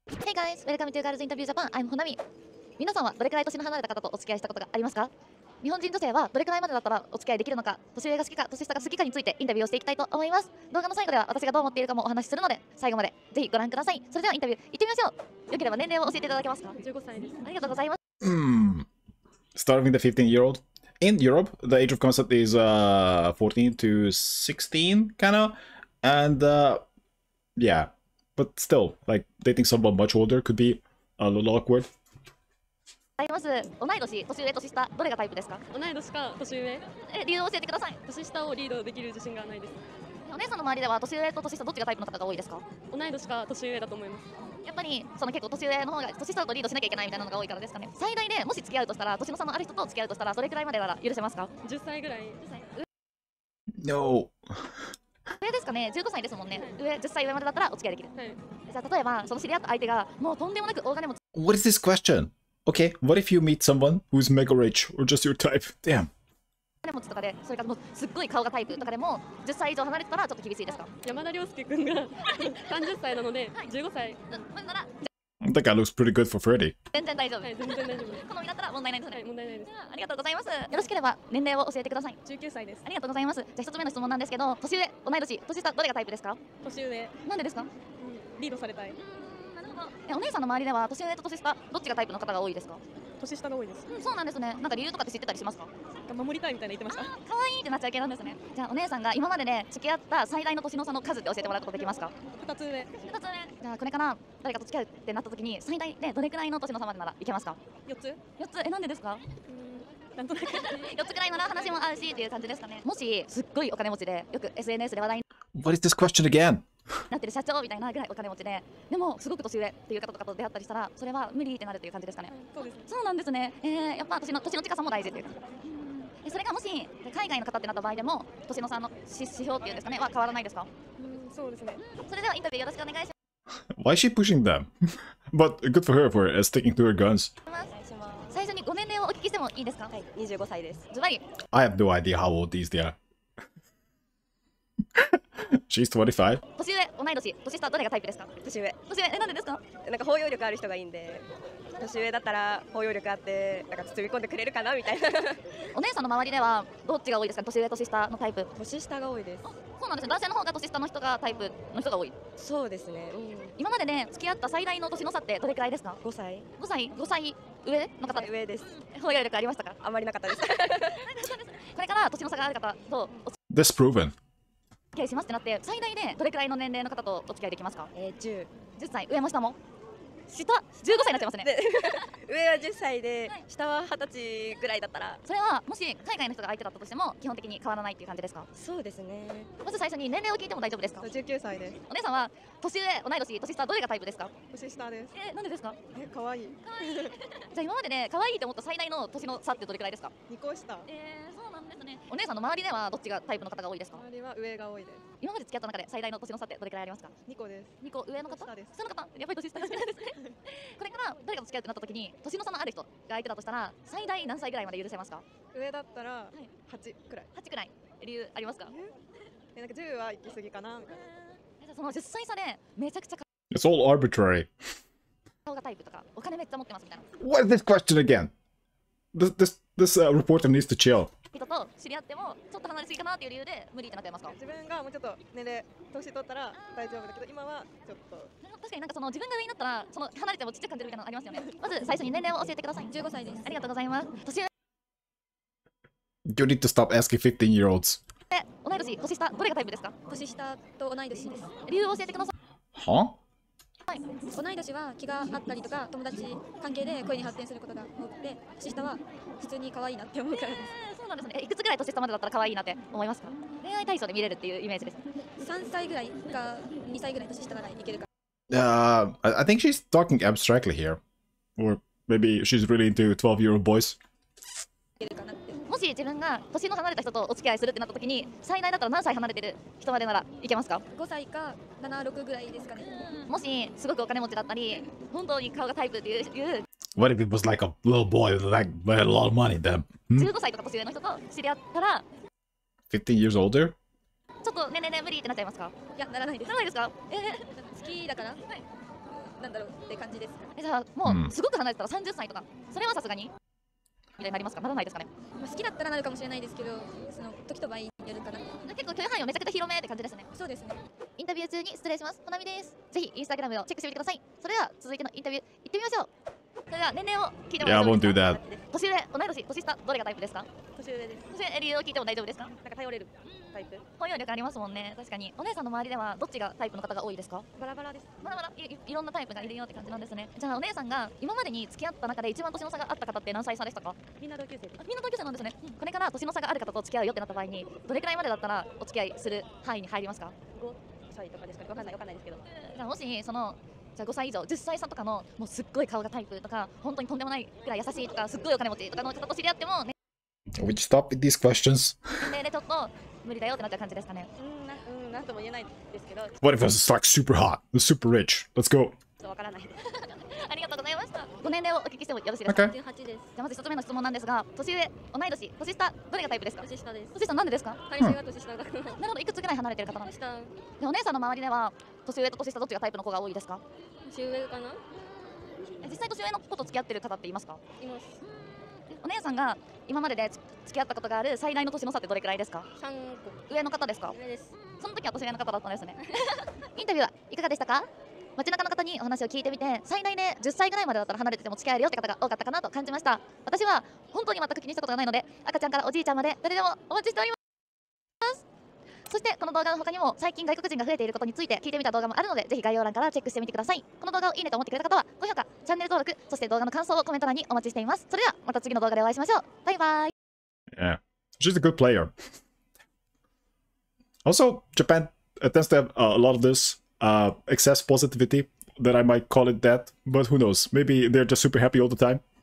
Hey guys, welcome to Girls Interview Japan. I'm Honami. 皆さんはどれくらい年の離れた方とお付き合いしたことがありますか？日本人女性はどれくらいまでだったらお付き合いできるのか、年上が好きか年下が好きかについてインタビューをしていきたいと思います。動画の最後では私がどう思っているかもお話しするので、最後までぜひご覧ください。それではインタビュー行ってみましょう。よければ年齢を教えていただけますか？15歳です。ありがとうございます。 Starting with the 15-year-old. In Europe, the age of consent is 14 to 16, kind of. And yeah, but still, like dating someone much older could be a little awkward. あります。同い年、年上、年下、どれがタイプですか？ 同い年か年上。 理由を教えてください。 年下をリードできる自信がないです。 お姉さんの周りでは年上と年下どっちがタイプの方が多いですか？ 同い年か年上だと思います。 やっぱりその結構年上の方が年下だとリードしなきゃいけないみたいなのが多いからですかね。最大でもし付き合うとしたら、年の差のある人と付き合うとしたらどれくらいまでなら許せますか ？10歳ぐらい。10歳。 No. 上ですかね。15歳ですもんね。上10歳上までだったらお付き合いできる。 はい。 じゃあ例えばその知り合った相手がもうとんでもなく大金持ち。 What is this question? Okay, what if you meet someone who's mega rich or just your type? Damn. 金持ちとかで、それからもうすっごい顔がタイプとかでも10歳以上離れてたらちょっと厳しいですか？ 山田涼介くんが30歳なので15歳。 なら That guy looks pretty good for 30. 全然大丈夫。 はい、全然大丈夫です。 好みだったら問題ないですね。 はい、問題ないです。 ありがとうございます。よろしければ年齢を教えてください。 19歳です。 ありがとうございます。じゃあ一つ目の質問なんですけど、年上、同い年、年下どれがタイプですか？ 年上。 なんでですか？ リードされたい。 なるほど。お姉さんの周りでは年上と年下どっちがタイプの方が多いですか？ 年下が多いです。 そうなんですね。なんか理由とかって知ってたりしますか？ 守りたいみたいな言ってました。 可愛いってなっちゃう系なんですね。じゃあお姉さんが今までで付き合った最大の年の差の数って教えてもらうことできますか 2つ上。 ？2つ上。じゃあこれから誰かと付き合うってなった時に最大でどれくらいの年の差までならいけますか 4つ。 ？4つ。なんでですか？ なんとなく 4つくらいなら話も合うしっていう感じですかね。もしすっごいお金持ちでよく SNS で話題に What is this question again? なってる社長みたいなぐらいお金持ちで、でもすごく年上っていう方とかと出会ったりしたら、それは無理ってなるっていう感じですかね。 そうですね。 そうなんですね。やっぱ年の近さも大事っていうか。それがもし海外の方ってなった場合でも年の差の指標っていうんですかねは変わらないですか？ そうですね。 それではインタビューよろしくお願いし Why is she pushing them? But good for her for sticking to her guns. ます。最初にご年齢をお聞きしてもいいですか？ はい、25歳です。 ズバリ I have no idea how old these they are. She's 25. 年上、同い年、年下どれがタイプですか？ 年上。 年上、なんでですか？ なんか包容力ある人がいいんで、年上だったら包容力あって、なんか包み込んでくれるかなみたいな。 お姉さんの周りではどっちが多いですか？年上、年下のタイプ。 年下が多いです。 そうなんですね。男性の方が年下の人がタイプの人が多い。 そうですね。 今までで付き合った最大の年の差ってどれくらいですか？ 5歳。 5歳、5歳上の方で上です。 包容力ありましたか？ あまりなかったです。 これから年の差がある方とお付 Disproven. き合いしますってなって最大でどれくらいの年齢の方とお付き合いできますか 10。 ？10歳、上も下も下15歳になっちゃいますね。 で、上は10歳で、下は20歳ぐらいだったら。 それはもし海外の人が相手だったとしても基本的に変わらないっていう感じですか？ そうですね。 まず最初に年齢を聞いても大丈夫ですか 19歳です。 お姉さんは年上、同い年、年下どれがタイプですか？ 年下です。 なんでですか？ 可愛い。 じゃあ今までで可愛いと思った最大の年の差ってどれくらいですか 2個下。 そうなんですね。お姉さんの周りではどっちがタイプの方が多いですか？ 周りは上が多いです。 今まで付き合った中で最大の年の差ってどれくらいありますか 2個です。 2個上の方？ 下です。 下の方、やっぱり年下なんですね。これから誰かと付き合うってなった時に年の差のある人が相手だとしたら最大何歳ぐらいまで許せますか上だったら8くらい。 8くらい。理由ありますか？ なんか10は行き過ぎかなみたいな。 その10歳差でめちゃくちゃ It's all arbitrary. 顔がタイプとかお金めっちゃ持ってますみたいな What is this question again? This reporter needs to chill. 人と知り合ってもちょっと離れすぎかなっていう理由で無理ってなっちゃいますか？ 自分がもうちょっと年齢年取ったら大丈夫だけど今はちょっと。 確かになんかその自分が上になったらその離れてもちっちゃく感じるみたいなのありますよね。まず最初に年齢を教えてください。15歳です。ありがとうございます。年上 You need to stop asking 15-year-olds. 同い年、年下どれがタイプですか？ 年下と同い年です。 理由を教えてください。 Huh? 同い年は気があったりとか友達関係で恋に発展することが多くて、年下は普通に可愛いなって思うからでそうなんですね。いくつぐらい年下までだったら可愛いなって思いますか？恋愛対象で見れるっていうイメージです。 す。3歳ぐらいか2歳ぐらい年下ならいけるか。 I think she's talking abstractly here. Or maybe she's really into 12-year-old boys. いけるかなって。 もし自分が年の離れた人とお付き合いするってなった時に最大だったら何歳離れてる人までならいけますか 5歳か7、6ぐらいですかね。 もしすごくお金持ちだったり本当に顔がタイプっていう What if it was like a little boy with like had a lot of money then? 15歳とか年上の人と知り合ったら 15 years older? ちょっとね無理ってなっちゃいますか？ いや、ならないです。 ならないですか？ 好きだから、 なんだろうって感じです。 じゃあもうんうすごく離れてたら30歳とか、それはさすがにみたいになりますか？ならないですかね。 まあ、好きだったらなるかもしれないですけど、その時と場合によるかな。 結構許容範囲をめちゃくちゃ広めって感じですね。 そうですね。 インタビュー中に失礼します。ほなみです。ぜひインスタグラムをチェックしてみてください。それでは続いてのインタビュー行ってみましょう。それでは年齢を聞いても Yeah, I 大丈夫 won't で do すか？ that. 年上、同い年、年下、どれがタイプですか？ 年上です。 年上、理由を聞いても大丈夫ですか？ なんか頼れるタイプ。 包容力ありますもんね。確かに。お姉さんの周りではどっちがタイプの方が多いですか？ バラバラです。 まだまだいろんなタイプがいるよって感じなんですね。じゃあお姉さんが今までに付き合った中で一番年の差があった方って何歳差でしたか？ みんな同級生です。 あ、みんな同級生なんですね。これから年の差がある方と付き合うよってなった場合にどれくらいまでだったらお付き合いする範囲に入りますか？ 5歳とかですかね。わかんないですけど。 じゃあもしそのじゃあ5歳以上10歳差とかのもうすっごい顔がタイプとか本当にとんでもないくらい優しいとかすっごいお金持ちとかの方と知り合っても、ね、 We stop with these questions. 年齢でちょっと無理だよってなっちゃう感じですかね。 なんとも言えないですけど、ちょっ What if it's like super hot, super rich? Let's go. とわからないです。 ありがとうございました。ご年齢をお聞きしてもよろしいですか？ Okay. 18です。 じゃあまず1つ目の質問なんですが、年上、同い年、年下、どれがタイプですか？ 年下です。 年下なんでですか？ 彼氏が年下だから。 なるほど、いくつぐらい離れてる方なんですか？ 下、 でお姉さんの周りでは年上と年下どっちがタイプの子が多いですか？ 年上かな。 実際年上の子と付き合ってる方っていますか？ います。 お姉さんが今までで付き合ったことがある最大の年の差ってどれくらいですか？ 3 上の方ですか？ 個上です。 その時は年上の方だったんですね。インタビューはいかがでしたか？街中の方にお話を聞いてみて、最大で10歳ぐらいまでだったら離れてても付き合えるよって方が多かったかなと感じました。私は本当に全く気にしたことがないので、赤ちゃんからおじいちゃんまで誰でもお待ちしております。そしてこの動画の他にも最近外国人が増えていることについて聞いてみた動画もあるので、ぜひ概要欄からチェックしてみてください。この動画をいいねと思ってくれた方は高評価、チャンネル登録、そして動画の感想をコメント欄にお待ちしています。それではまた次の動画でお会いしましょう。バイバイ。 Yeah. She's a good player. Also, Japan tends to have a lot of this excess positivity that I might call it that, but who knows? Maybe they're just super happy all the time.